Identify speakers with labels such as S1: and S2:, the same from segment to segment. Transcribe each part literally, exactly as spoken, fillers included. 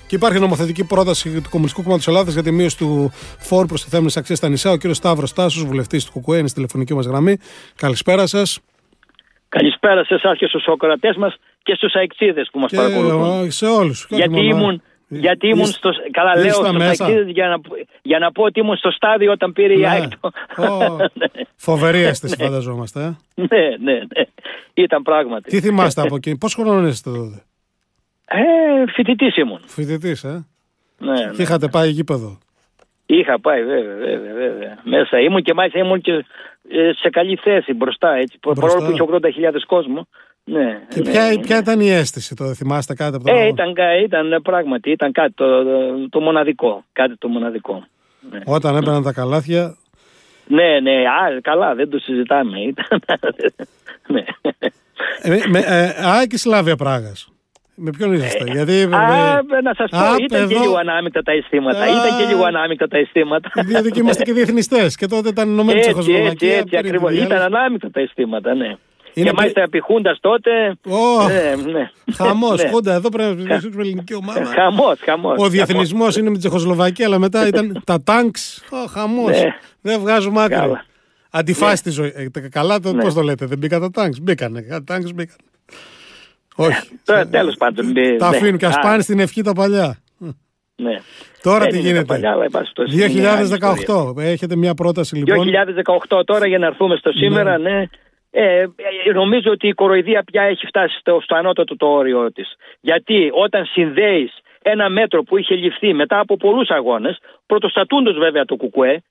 S1: Και υπάρχει νομοθετική πρόταση του Κομμουνιστικού Κόμματος Ελλάδας για τη μείωση του φόρου προστιθέμενης αξίας στα νησιά. Ο κύριος Σταύρος Τάσος, βουλευτής του ΚΚΕ, είναι στη τηλεφωνική μας γραμμή. Καλησπέρα σας.
S2: Καλησπέρα σε εσάς και στους ακροατές μας και στους αεξίδες που μας και παρακολουθούν.
S1: Σε όλους.
S2: Γιατί ήμουν, γιατί ήμουν στο. Καλά, λέω στους αεξίδες για να, για να πω ότι ήμουν στο στάδιο όταν πήρε η ΑΕΚ.
S1: Φοβερή αίσθηση, φανταζόμαστε. Ε?
S2: ναι, ναι, ναι. Ήταν πράγματι.
S1: Τι θυμάστε από εκεί, πόσο χρόνο είστε τότε?
S2: Ε, φοιτητής ήμουν.
S1: Φοιτητής, ε.
S2: Ναι,
S1: και
S2: ναι.
S1: είχατε πάει γήπεδο?
S2: Είχα πάει, βέβαια, βέβαια, βέβαια. Μέσα ήμουν και μάλιστα ήμουν και σε καλή θέση μπροστά, έτσι. Μπροστά. Παρόλο που είχε ογδόντα χιλιάδες κόσμο. Ναι,
S1: και
S2: ναι,
S1: ποια,
S2: ναι.
S1: ποια ήταν η αίσθηση τότε, θυμάστε κάτι από το
S2: ε, ήταν, ήταν πράγματι, ήταν κάτι το, το, το μοναδικό. Κάτι το μοναδικό. Ναι.
S1: Όταν έμπαιναν τα καλάθια.
S2: Ναι, ναι, α, καλά, δεν το συζητάμε. Ήταν, ναι.
S1: ε, με, ε, Α, και Σλάβια Πράγας. Με ποιον είσαστε?
S2: Ε,
S1: γιατί,
S2: α, με... να σας πω,
S1: α,
S2: ήταν
S1: εδώ...
S2: και λίγο ανάμεικτα τα αισθήματα. Α, ήταν και λίγο ανάμεικτα τα αισθήματα.
S1: Διότι και είμαστε και διεθνιστές. Και τότε ήταν Ηνωμένη Τσεχοσλοβακία.
S2: Έτσι, έτσι, ακριβώς. Ήταν ανάμεικτα τα αισθήματα, ναι.
S1: Είναι
S2: και μάλιστα επί Χούντας τότε.
S1: Oh,
S2: ναι, ναι.
S1: Χαμός,
S2: ναι.
S1: Χούντα, εδώ πρέπει να ψηφίσουμε ελληνική ομάδα.
S2: Χαμός, χαμός.
S1: Ο διεθνισμός είναι με τη Τσεχοσλοβακία, αλλά μετά ήταν τα τάγκς. Oh, χαμός. Ναι. Δεν βγάζουμε άκρη. Αντιφάση τη ζωή. Ε, καλά, το, ναι. Πώς το λέτε, δεν μπήκα τα τάγκς? Μπήκανε. Τα τάγκς μπήκαν. Όχι.
S2: Τώρα τέλος πάντων.
S1: Τα αφήνουν και ας πάνε στην ευχή τα παλιά.
S2: Ναι.
S1: Τώρα τι γίνεται?
S2: Παλιά,
S1: δύο χιλιάδες δεκαοκτώ. Έχετε μια πρόταση λοιπόν.
S2: δύο χιλιάδες δεκαοκτώ τώρα για να έρθουμε στο σήμερα, ναι. ναι. Ε, νομίζω ότι η κοροϊδία πια έχει φτάσει στο, στο ανώτατο το όριο της. Γιατί όταν συνδέεις ένα μέτρο που είχε ληφθεί μετά από πολλούς αγώνες, πρωτοστατούντος βέβαια το ΚΚΕ,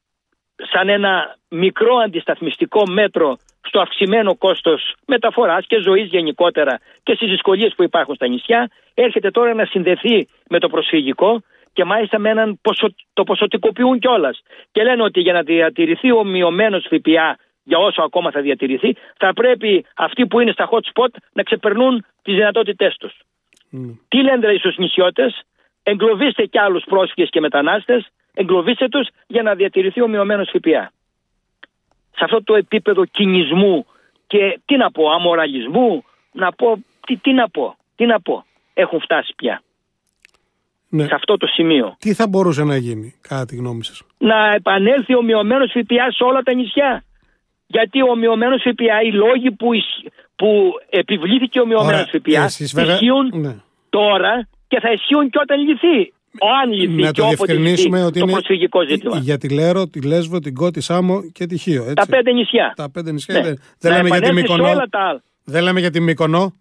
S2: σαν ένα μικρό αντισταθμιστικό μέτρο στο αυξημένο κόστος μεταφοράς και ζωής γενικότερα και στις δυσκολίες που υπάρχουν στα νησιά, έρχεται τώρα να συνδεθεί με το προσφυγικό και μάλιστα με έναν ποσο, το ποσοτικοποιούν κιόλας. Και λένε ότι για να διατηρηθεί ο μειωμένος ΦΠΑ, για όσο ακόμα θα διατηρηθεί, θα πρέπει αυτοί που είναι στα hot spot να ξεπερνούν τις δυνατότητές τους. Mm. Τι λένε δηλαδή στους νησιώτες? Εγκλωβίστε κι άλλους πρόσφυγες και μετανάστες, εγκλωβίστε τους για να διατηρηθεί ο μειωμένος ΦΠΑ. Σε αυτό το επίπεδο κινησμού και τι να πω, αμοραλισμού, να πω, τι, τι να πω, τι να πω, έχουν φτάσει πια. Ναι. Σε αυτό το σημείο.
S1: Τι θα μπορούσε να γίνει, κατά τη γνώμη σας?
S2: Να επανέλθει ο μειωμένος ΦΠΑ σε όλα τα νησιά. Γιατί ο μειωμένος ΦΠΑ, οι λόγοι που, που επιβλήθηκε ο μειωμένος ΦΠΑ ισχύουν ναι. τώρα και θα ισχύουν και όταν λυθεί. Αν λυθεί και όποτε λυθεί το είναι προσφυγικό ζήτημα.
S1: Για τη Λέρο, τη Λέσβο, την Κώ, τη Σάμο και τη Χίο. Έτσι.
S2: Τα πέντε νησιά.
S1: Τα πέντε νησιά. Ναι. Δεν, λέμε για τη Μύκονο. Δεν λέμε για τη Μύκονο.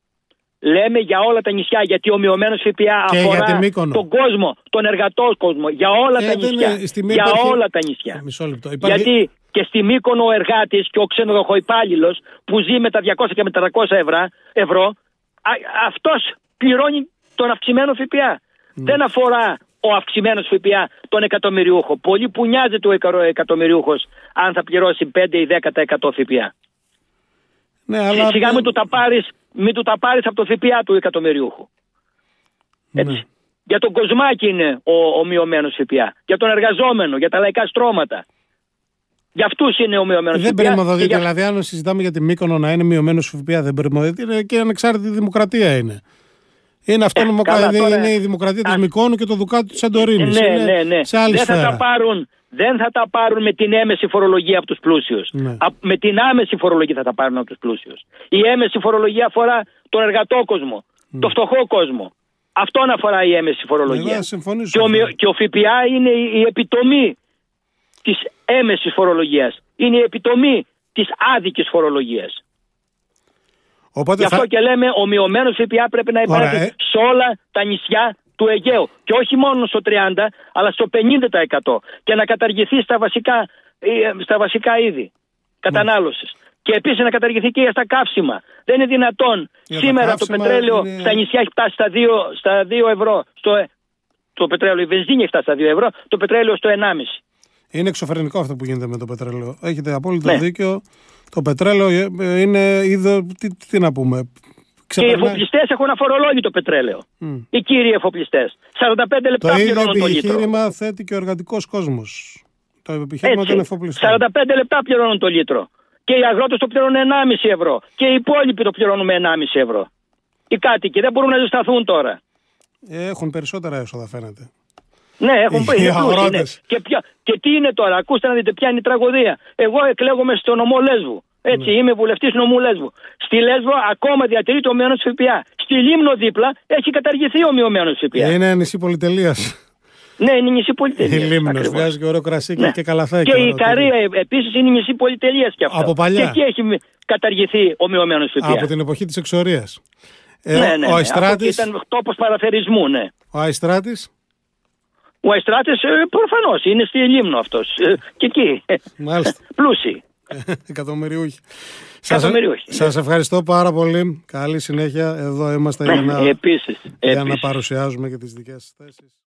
S2: Λέμε για όλα τα νησιά, γιατί ο μειωμένος ΦΠΑ αφορά τον κόσμο, τον εργατό κόσμο, για όλα ε, τα νησιά. Για υπάρχει... όλα τα νησιά.
S1: Υπάρχει...
S2: Γιατί και στη Μύκονο ο εργάτης και ο ξενοδοχοϊπάλληλος που ζει με τα διακόσια και με τα τριακόσια ευρώ, α, αυτός πληρώνει τον αυξημένο ΦΠΑ. Mm. Δεν αφορά ο αυξημένος ΦΠΑ τον εκατομμυριούχο. Πολύ που νοιάζεται ο εκατομμυριούχος αν θα πληρώσει πέντε ή δέκα τοις εκατό ΦΠΑ.
S1: Ναι, αλλά...
S2: Σιγά μην του τα πάρεις, μην του τα πάρεις από το ΦΠΑ του εκατομμυριούχου. Έτσι. Ναι. Για τον κοσμάκι είναι ο, ο μειωμένος ΦΠΑ. Για τον εργαζόμενο, για τα λαϊκά στρώματα. Για αυτούς είναι ο μειωμένος ΦΠΑ.
S1: Δεν πρημοδοτείται, για... δηλαδή αν συζητάμε για τη Μύκονο να είναι μειωμένος ΦΠΑ, δεν πρημοδοτείται, και ανεξάρτητη δημοκρατία είναι. Είναι αυτό ε, καλά, είναι, τώρα... είναι η δημοκρατία της Μυκόνου και το Δουκάτου της Σαντορίνης.
S2: Ναι,
S1: είναι
S2: ναι, ναι.
S1: Σε άλλη
S2: δεν,
S1: σφαίρα.
S2: θα τα πάρουν, δεν θα τα πάρουν με την έμεση φορολογία από τους πλούσιους. Ναι. Α, με την άμεση φορολογία θα τα πάρουν από τους πλούσιους. Η έμεση φορολογία αφορά τον εργατό κόσμο, mm. το φτωχό κόσμο. Αυτόν αφορά η έμεση φορολογία.
S1: Ναι,
S2: και, ο, και ο ΦΠΑ είναι η επιτομή της έμεσης φορολογίας. Είναι η επιτομή της άδικης φορολογίας.
S1: Οπότε
S2: Γι' αυτό
S1: θα...
S2: και λέμε ο μειωμένος ΦΠΑ πρέπει να υπάρχει Ωρα, ε. σε όλα τα νησιά του Αιγαίου. Και όχι μόνο στο τριάντα τοις εκατό αλλά στο πενήντα τοις εκατό. Και να καταργηθεί στα βασικά, στα βασικά είδη κατανάλωσης. Mm. Και επίσης να καταργηθεί και στα καύσιμα. Δεν είναι δυνατόν. Για Σήμερα το πετρέλαιο είναι... στα νησιά έχει φτάσει στα δύο, στα δύο ευρώ. Στο, το πετρέλαιο, η βενζίνη έχει φτάσει στα δύο ευρώ. Το πετρέλαιο στο ενάμιση.
S1: Είναι εξωφρενικό αυτό που γίνεται με το πετρέλαιο. Έχετε απόλυτο ναι. δίκιο. Το πετρέλαιο είναι είδο. Τι, τι να πούμε.
S2: Ξεπερνά... Και οι εφοπλιστές έχουν αφορολόγητο πετρέλαιο. Mm. Οι κύριοι εφοπλιστές. σαράντα πέντε λεπτά πληρώνουν το λίτρο. Το ίδιο
S1: επιχείρημα θέτει και ο εργατικός κόσμος. Το επιχείρημα των εφοπλιστών.
S2: σαράντα πέντε λεπτά πληρώνουν το λίτρο. Και οι αγρότες το πληρώνουν ενάμιση ευρώ. Και οι υπόλοιποι το πληρώνουν με ενάμιση ευρώ. Οι κάτοικοι δεν μπορούν να ζεσταθούν τώρα.
S1: Έχουν περισσότερα έσοδα, φαίνεται.
S2: Ναι, έχουν πει. Και, και τι είναι τώρα, ακούστε να δείτε ποια είναι η τραγωδία. Εγώ εκλέγομαι στο νομό Λέσβου. Έτσι, ναι. Είμαι βουλευτής νομού Λέσβου. Στη Λέσβο ακόμα διατηρείται ο μειωμένος ΦΠΑ. Στη Λίμνο δίπλα έχει καταργηθεί ο μειωμένος ΦΠΑ.
S1: Είναι νησί πολυτελείας.
S2: Ναι, είναι νησί πολυτελείας.
S1: Η Λίμνος βγάζει και ωραίο κρασί ναι. και καλαθάκι.
S2: Και η Ικαρία επίσης είναι νησί πολυτελείας και αυτό.
S1: Από παλιά.
S2: Και εκεί έχει καταργηθεί ο μειωμένος ΦΠΑ.
S1: Από την εποχή της εξορίας.
S2: Ε, ναι, ναι,
S1: ο Αϊστράτης.
S2: Ναι. Ήταν τόπος παραφερισμού, ναι.
S1: Ο Αϊστράτης.
S2: Ο Αϊστράτης ε, προφανώς είναι στη Λίμνο αυτός. Ε, και εκεί.
S1: Μάλιστα.
S2: Πλούσιοι.
S1: Εκατομμυριούχοι.
S2: Σας,
S1: σας ευχαριστώ πάρα πολύ. Καλή συνέχεια. Εδώ είμαστε για να,
S2: επίσης,
S1: για
S2: επίσης.
S1: να παρουσιάζουμε και τις δικές σας θέσεις.